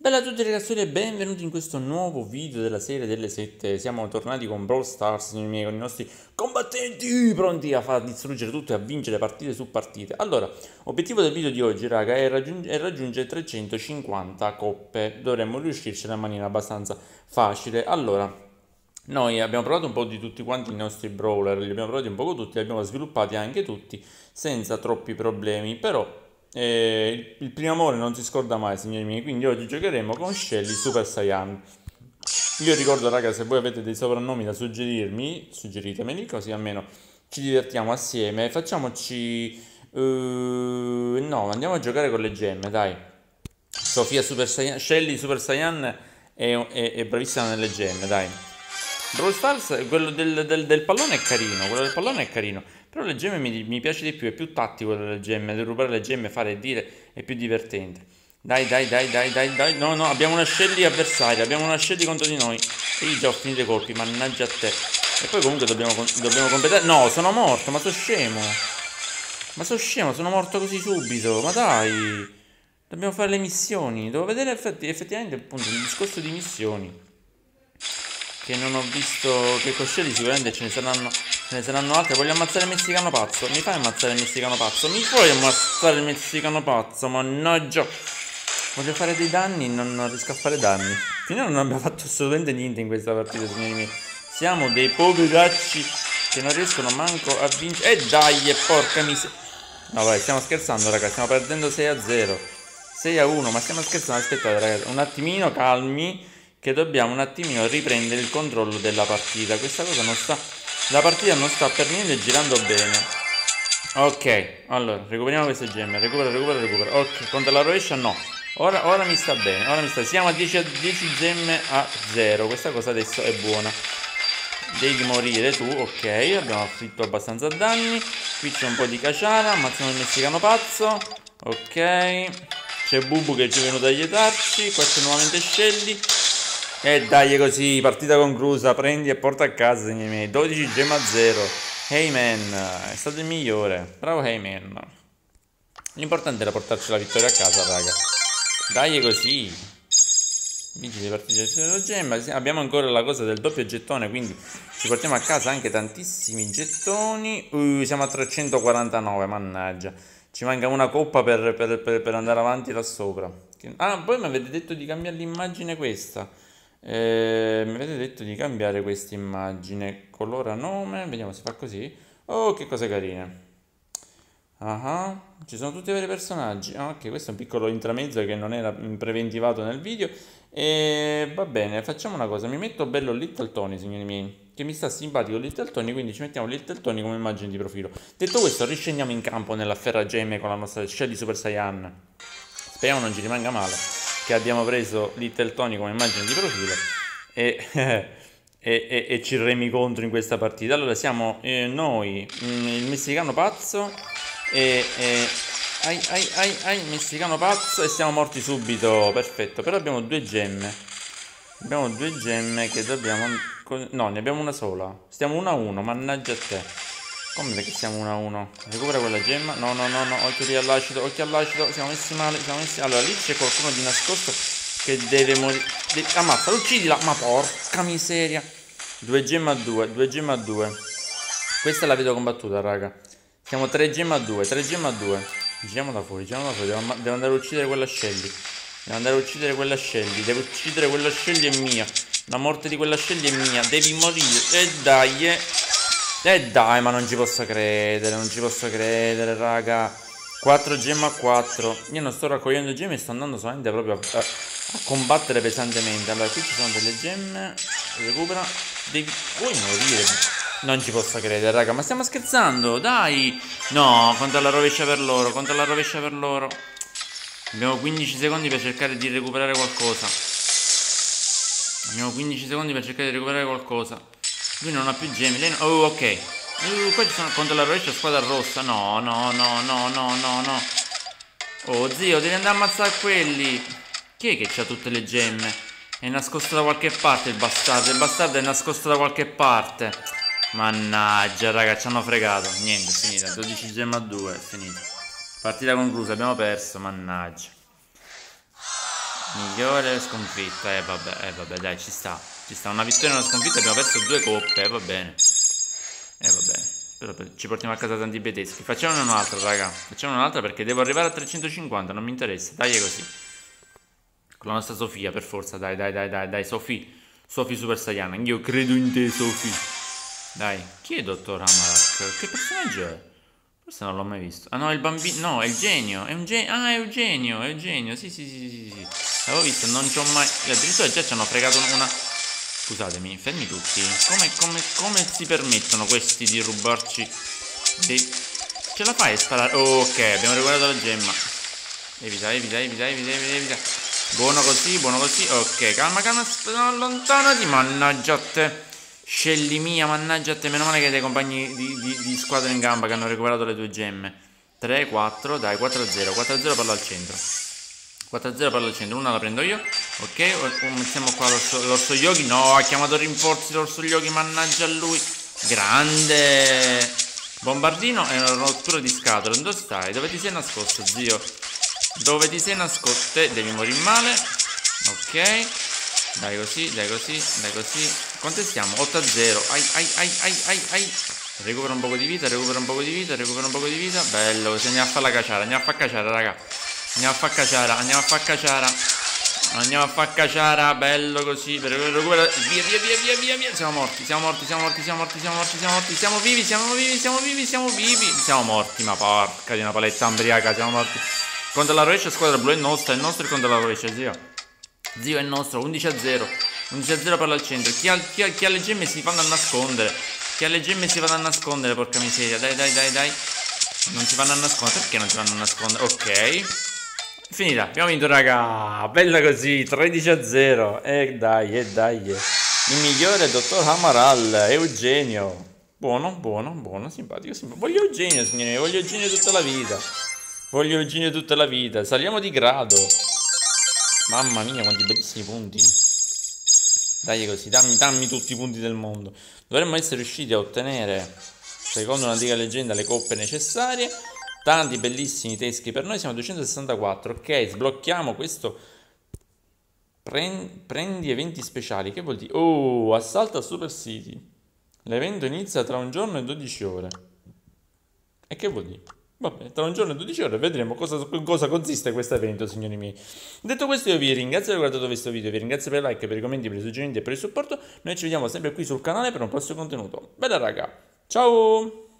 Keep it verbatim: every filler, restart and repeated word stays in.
Bella a tutti ragazzi e benvenuti in questo nuovo video della serie delle sette. Siamo tornati con Brawl Stars, signori miei, con i nostri combattenti pronti a far distruggere tutto e a vincere partite su partite. Allora, obiettivo del video di oggi, raga, è, raggiung- è raggiungere trecentocinquanta coppe. Dovremmo riuscircene in maniera abbastanza facile. Allora, noi abbiamo provato un po' di tutti quanti i nostri brawler, li abbiamo provati un po' tutti, li abbiamo sviluppati anche tutti senza troppi problemi, però eh, il, il primo amore non si scorda mai, signori miei, quindi oggi giocheremo con Shelly Super Saiyan. Io ricordo, raga, se voi avete dei soprannomi da suggerirmi, suggeritemeli, così almeno ci divertiamo assieme. Facciamoci... eh, no, andiamo a giocare con le gemme, dai. Sofia Super Saiyan, Shelly Super Saiyan è, è- è bravissima nelle gemme, dai. Brawl Stars, quello del, del- del pallone è carino, quello del pallone è carino, però le gemme mi, mi piace di più, è più tattico delle gemme, rubare le gemme, fare e dire è più divertente. Dai, dai, dai, dai, dai, dai, no, no, abbiamo una Shelly avversaria, abbiamo una Shelly contro di noi. E io già ho finito i colpi, mannaggia a te. E poi comunque dobbiamo, con- dobbiamo completare... No, sono morto, ma sono scemo. Ma sono scemo, sono morto così subito, ma dai. Dobbiamo fare le missioni, devo vedere effetti- effettivamente appunto il discorso di missioni che non ho visto, che coscelli sicuramente ce ne saranno, ce ne saranno altre. Voglio ammazzare il messicano pazzo. Mi fai ammazzare il messicano pazzo? Mi puoi ammazzare il messicano pazzo? Mannaggia. Voglio fare dei danni, non, non riesco a fare danni. Finora non abbiamo fatto assolutamente niente in questa partita, signori miei. Siamo dei poveracci che non riescono manco a vincere. E dai, e porca miseria. No, vai, stiamo scherzando, raga. Stiamo perdendo sei a zero. sei a uno, ma stiamo scherzando. Aspettate, ragazzi, un attimino calmi, che dobbiamo un attimino riprendere il controllo della partita. Questa cosa non sta... La partita non sta per niente girando bene. Ok, allora, recuperiamo queste gemme. Recupera, recupera, recupera. Ok, contro la rovescia no. Ora, ora mi sta bene, ora mi sta... Siamo a dieci, a dieci gemme a zero. Questa cosa adesso è buona. Devi morire tu, ok. Abbiamo afflitto abbastanza danni. Qui c'è un po' di caciara. Ammazziamo il messicano pazzo. Ok. C'è Bubu che ci è venuto a aiutarci. Qua c'è nuovamente Shelly. E dai così, partita conclusa. Prendi e porta a casa, signori miei. dodici gemme a zero. Heyman, è stato il migliore. Bravo Heyman. L'importante era portarci la vittoria a casa, raga. Dai così. Vinci le partite della gemma. Abbiamo ancora la cosa del doppio gettone, quindi ci portiamo a casa anche tantissimi gettoni. Uh, siamo a trecentoquarantanove, mannaggia. Ci manca una coppa per, per- per- per andare avanti là sopra. Ah, poi mi avete detto di cambiare l'immagine questa. Eh, mi avete detto di cambiare questa immagine. Colora nome. Vediamo se fa così. Oh, che cose carine. Ah, ci sono tutti i vari personaggi. Ah, ok, questo è un piccolo intramezzo che non era mm, preventivato nel video. E va bene, facciamo una cosa. Mi metto bello Little Tony, signori miei. Che mi sta simpatico Little Tony, quindi ci mettiamo Little Tony come immagine di profilo. Detto questo, riscendiamo in campo nella Ferragemme con la nostra Shelly Super Saiyan. Speriamo non ci rimanga male, che abbiamo preso Little Tony come immagine di profilo e, e, e- e ci remi contro in questa partita. Allora siamo eh, noi, mm, il messicano pazzo e, e ai ai ai ai messicano pazzo e siamo morti subito, perfetto. Però abbiamo due gemme. Abbiamo due gemme che dobbiamo... No, ne abbiamo una sola. Stiamo uno a uno, mannaggia a te. Come che siamo uno a uno? Recupera quella gemma. No, no, no, no, occhio lì all'acido, occhio all'acido. Siamo messi male, siamo messi... Allora, lì c'è qualcuno di nascosto che deve morire. De... Ammazza, uccidila! Ma porca miseria. Due gemme a due, due gemme a due. Questa la vedo combattuta, raga. Siamo tre gemme a due, tre gemme a due. Giriamo da fuori, giriamo da fuori. Devo, amma- devo andare a uccidere quella Shelly. Devo andare a uccidere quella Shelly. Devo uccidere quella Shelly è mia. La morte di quella Shelly è mia. Devi morire. E dai, eh. E dai, ma non ci posso credere, non ci posso credere, raga. quattro gemme a quattro. Io non sto raccogliendo gemme, sto andando solamente proprio a, a- a combattere pesantemente. Allora, qui ci sono delle gemme. Recupera. Devi... Vuoi morire? Non ci posso credere, raga, ma stiamo scherzando, dai. No, contro la rovescia per loro, contro la rovescia per loro. Abbiamo quindici secondi per cercare di recuperare qualcosa. Abbiamo quindici secondi per cercare di recuperare qualcosa. Lui non ha più gemme. Lei no... Oh, ok. Uh, qua ci sono contro la rovescia squadra rossa. No, no, no, no, no, no, no. Oh, zio, devi andare a ammazzare quelli. Chi è che c'ha tutte le gemme? È nascosto da qualche parte il bastardo. Il bastardo è nascosto da qualche parte. Mannaggia, raga, ci hanno fregato. Niente, è finita. dodici gemme a due, è finita. Partita conclusa, abbiamo perso, mannaggia. Migliore sconfitta, eh vabbè, eh vabbè, dai, ci sta. Ci sta, una vittoria e una sconfitta, abbiamo perso due coppe, eh va bene. Eh va bene. Però per- ci portiamo a casa tanti bei tedeschi. Facciamone un'altra, raga. Facciamo un'altra perché devo arrivare a trecentocinquanta, non mi interessa. Dai, è così. Con la nostra Sofia, per forza, dai, dai, dai, dai, dai, Sofì. Sofì Super Saiyan, io credo in te, Sofì. Dai, chi è Dottor Amarak? Che personaggio è? Forse non l'ho mai visto. Ah no, è il bambino. No, è il genio. È un genio. Ah, è Eugenio. È Eugenio. Sì, sì, sì, sì, sì. L'avevo visto, non ci ho mai. Addirittura già ci hanno fregato una. Scusatemi, fermi tutti. Come, come, come si permettono questi di rubarci dei. Ce la fai a sparare? Oh, ok, abbiamo recuperato la gemma. Evita, evita, evita, evita, evita, evita. Buono così, buono così. Ok, calma, calma. Allontanati. Mannaggia a te. Scelli mia, mannaggia a te, meno male che hai dei compagni di, di, di squadra in gamba che hanno recuperato le tue gemme. tre, quattro, dai, quattro a zero, quattro a zero palla al centro. quattro a zero palla al centro, una la prendo io. Ok, mettiamo qua l'orso, l'orso yogi. No, ha chiamato rinforzi l'orso yogi, mannaggia a lui. Grande. Bombardino è una rottura di scatole. Dove stai? Dove ti sei nascosto, zio? Dove ti sei nascosto? Devi morire male. Ok. Dai così, dai così, dai così. Quante siamo? otto a zero. Ai, ai, ai, ai, ai, ai. Recupera un poco di vita, recupera un poco di vita, recupera un poco di vita. Bello, così andiamo a fare la caciara, andiamo a fare caciara, raga. Andiamo a fare caciara, andiamo a fare caciara. Andiamo a fare caciara, bello così. Recupera, via, via, via, via, via, via. Siamo morti, siamo morti, siamo morti, siamo morti, siamo morti, siamo morti. Siamo vivi, siamo vivi, siamo vivi, siamo vivi. Siamo morti, ma porca di una paletta ambriaca, siamo morti. Contro la rovescia, squadra blu è nostra, è nostro il contro la rovescia, zio. Zio è nostro, undici a zero. undici a zero per al centro. Chi ha, chi, ha, chi ha le gemme si fanno a nascondere. Chi ha le gemme si vanno a nascondere, porca miseria. Dai, dai, dai, dai. Non si vanno a nascondere. Perché non si vanno a nascondere? Ok. Finita. Abbiamo vinto, raga. Bella così. tredici a zero. E dai, e dai. Il migliore è Dottor Amaral. Eugenio. Buono, buono, buono. Simpatico, simpatico. Voglio Eugenio, signori. Voglio Eugenio tutta la vita. Voglio Eugenio tutta la vita. Saliamo di grado. Mamma mia, quanti bellissimi punti. Dai così, dammi, dammi tutti i punti del mondo. Dovremmo essere riusciti a ottenere, secondo un'antica leggenda, le coppe necessarie. Tanti bellissimi teschi per noi, siamo a duecentosessantaquattro. Ok, sblocchiamo questo. Prendi eventi speciali, che vuol dire? Oh, assalto a Super City. L'evento inizia tra un giorno e dodici ore. E che vuol dire? Vabbè, tra un giorno e dodici ore vedremo cosa, cosa consiste questo evento, signori miei. Detto questo, io vi ringrazio per aver guardato questo video, vi ringrazio per i like, per i commenti, per i suggerimenti e per il supporto. Noi ci vediamo sempre qui sul canale per un prossimo contenuto. Bella raga, ciao!